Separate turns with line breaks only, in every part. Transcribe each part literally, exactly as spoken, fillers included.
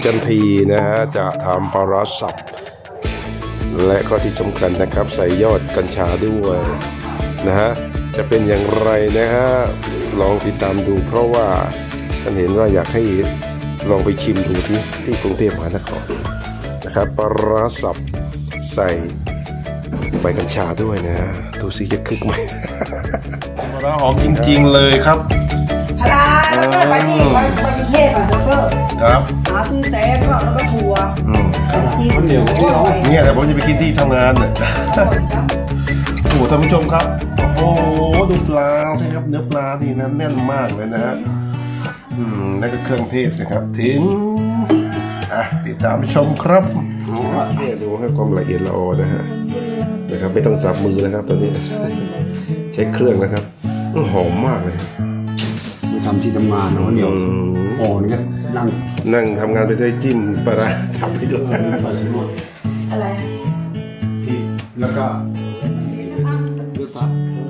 จันทีนะฮะจะทำปลาร้าสับและก็ที่สำคัญนะครับใส่ยอดกัญชาด้วยนะฮะจะเป็นอย่างไรนะฮะลองติดตามดูเพราะว่าท่านเห็นว่าอยากให้ลองไปชิมดูที่ที่กรุงเทพมหานครนะครับปลาร้าสับใส่ใบกัญชาด้วยนะดูสิจะคึกไหมปลาร้าหอมจริงๆเลยครับ
พลาแล้วก็ไปที่ไปไปกรุงเทพอ่ะแล้วก็
ครับ
หาซื้อแจ๊ก็แล้วก็ทัวร์ที่
เดี๋ยวเนี่ยแต่ผมจะไปกินที่ทำงานเนี่ยโอ้โหท่านผู้ชมครับโอ้โหดูปลาสิครับเนื้อปลาที่นั่นแน่นมากเลยนะฮะอืมแล้วก็เครื่องเทศนะครับถึงอ่ะติดตามชมครับเนี่ยดูให้ความละเอียดละออนะฮะนะครับไม่ต้องสับมือนะครับตอนนี้ใช้เครื่องนะครับหอมมากเลย
ไปทำที่ทำงานนะวันเดียวอ๋อนี่นั่ง
นั่งทำงานไปด้วยจิ้มปลาทำไปด้วย
อะไร
พี่แล้วก็ดูซับ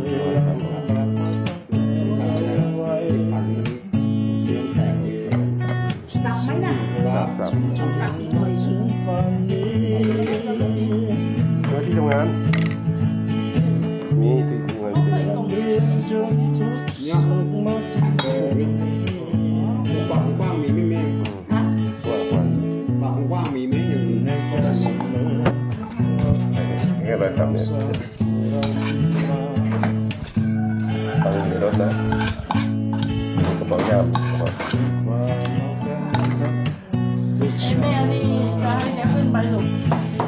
สับไหมนะ
สับสับ
สับหน่อยชิ้น
แล้วที่ทำงานมีที่ทำงาน
เนี่ยปากกว้างมีไม่แม่
ฮะ
กว้างกว้าง
ปากกว้างมีไหมอย่างนี้
แค่ไรครับเนี่ยตั้งในรถนะกระเป๋ายามกระเป๋า
ไอ้แม่นี่จะให้แกขึ้นไปหรอ